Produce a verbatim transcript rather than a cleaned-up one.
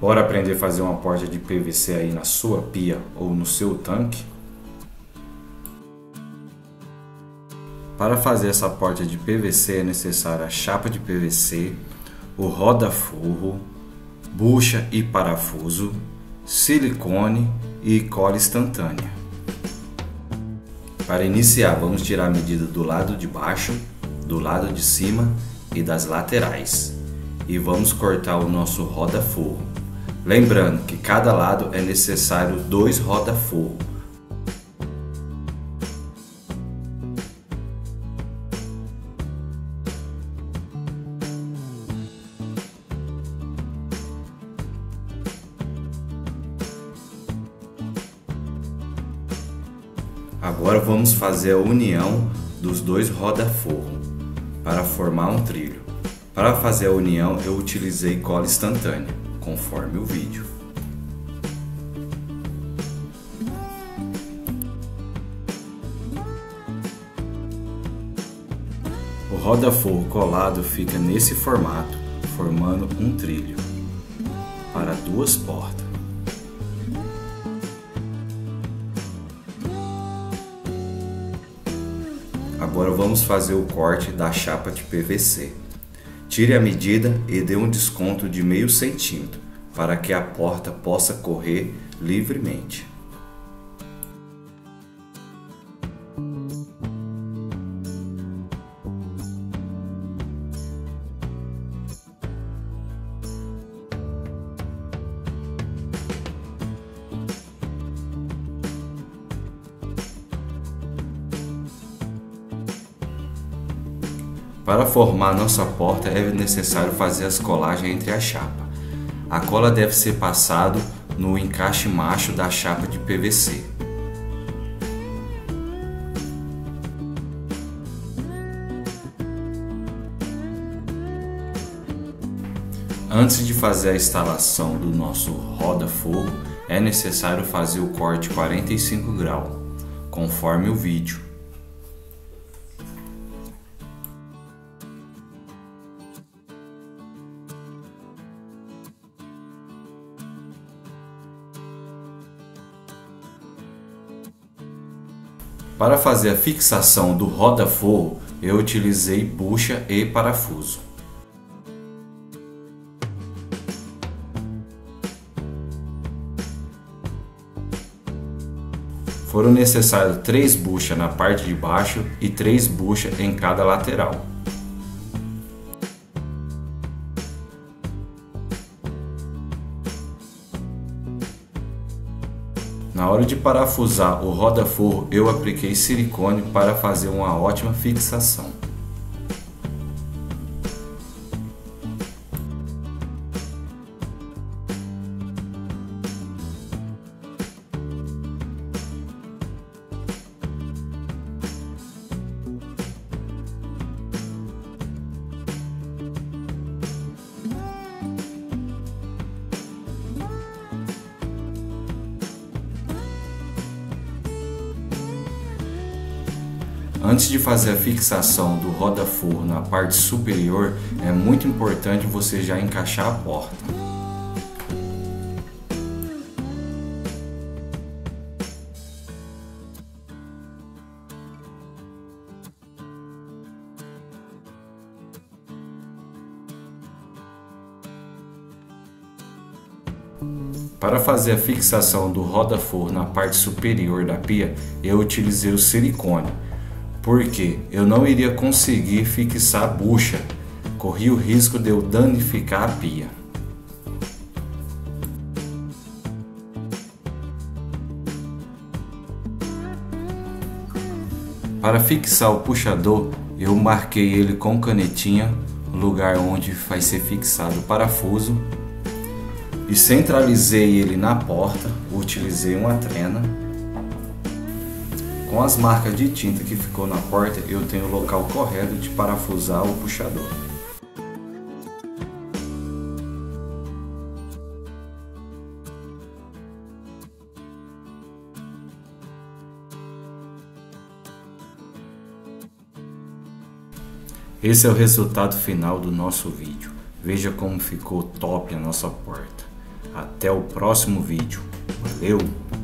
Bora aprender a fazer uma porta de P V C aí na sua pia ou no seu tanque? Para fazer essa porta de P V C é necessária a chapa de P V C, o roda-forro, bucha e parafuso, silicone e cola instantânea. Para iniciar, vamos tirar a medida do lado de baixo, do lado de cima e das laterais. E vamos cortar o nosso roda-forro. Lembrando que cada lado é necessário dois roda-forro. Agora vamos fazer a união dos dois roda-forro para formar um trilho. Para fazer a união eu utilizei cola instantânea, conforme o vídeo. O roda-forro colado fica nesse formato, formando um trilho para duas portas. Agora vamos fazer o corte da chapa de P V C. Tire a medida e dê um desconto de meio centímetro para que a porta possa correr livremente. Para formar nossa porta é necessário fazer as colagens entre a chapa. A cola deve ser passada no encaixe macho da chapa de P V C. Antes de fazer a instalação do nosso roda-forro, é necessário fazer o corte quarenta e cinco graus, conforme o vídeo. Para fazer a fixação do roda-forro, eu utilizei bucha e parafuso. Foram necessários três buchas na parte de baixo e três buchas em cada lateral. Na hora de parafusar o roda-forro, eu apliquei silicone para fazer uma ótima fixação. Antes de fazer a fixação do roda-forro na parte superior, é muito importante você já encaixar a porta. Para fazer a fixação do roda-forro na parte superior da pia, eu utilizei o silicone, porque eu não iria conseguir fixar a bucha, corria o risco de eu danificar a pia. Para fixar o puxador, eu marquei ele com canetinha, no lugar onde vai ser fixado o parafuso, e centralizei ele na porta, utilizei uma trena. Com as marcas de tinta que ficou na porta, eu tenho o local correto de parafusar o puxador. Esse é o resultado final do nosso vídeo. Veja como ficou top a nossa porta. Até o próximo vídeo. Valeu!